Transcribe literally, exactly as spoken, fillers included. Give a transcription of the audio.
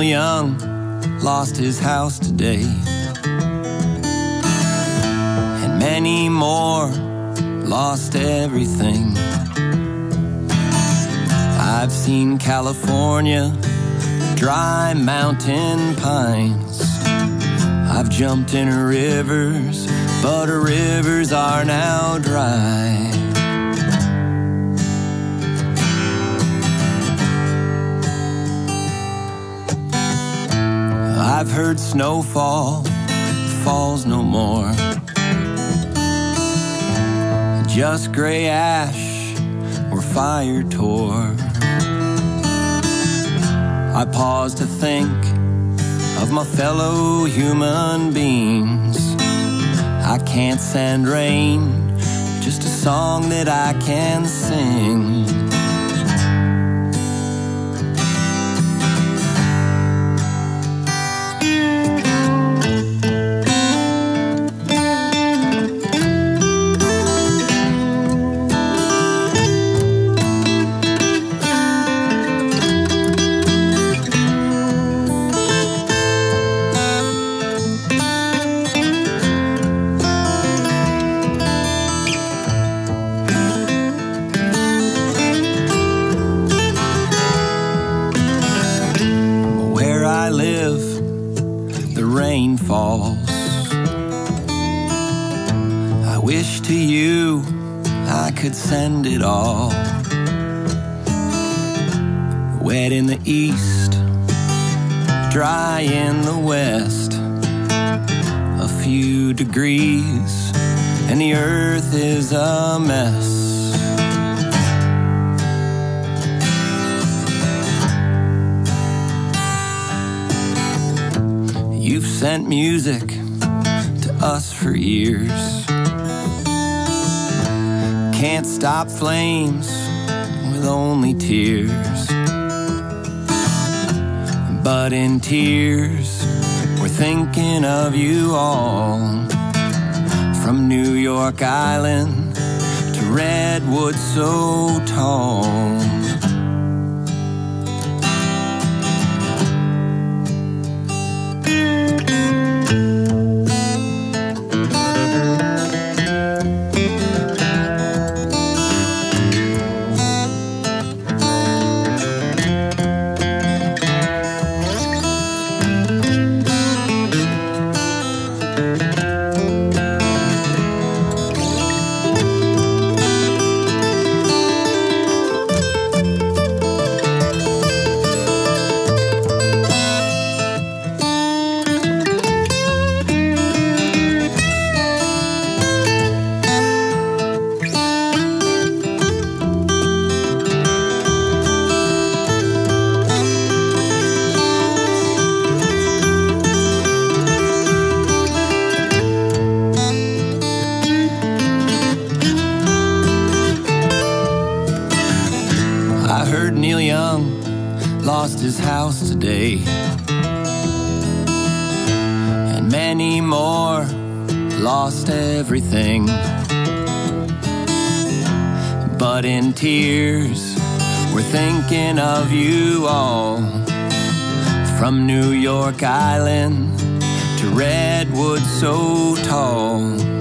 Young lost his house today, and many more lost everything. I've seen California, dry mountain pines. I've jumped in rivers, but the rivers are now dry. I've heard snowfall falls no more, just gray ash where fire tore. I pause to think of my fellow human beings. I can't send rain, just a song that I can sing. Falls. I wish to you I could send it all. Wet in the east, dry in the west. A few degrees and the earth is a mess. You've sent music to us for years. Can't stop flames with only tears. But in tears, we're thinking of you all. From New York Island to redwood so tall. Neil Young lost his house today, and many more lost everything. But in tears, we're thinking of you all. From New York Island to redwood so tall.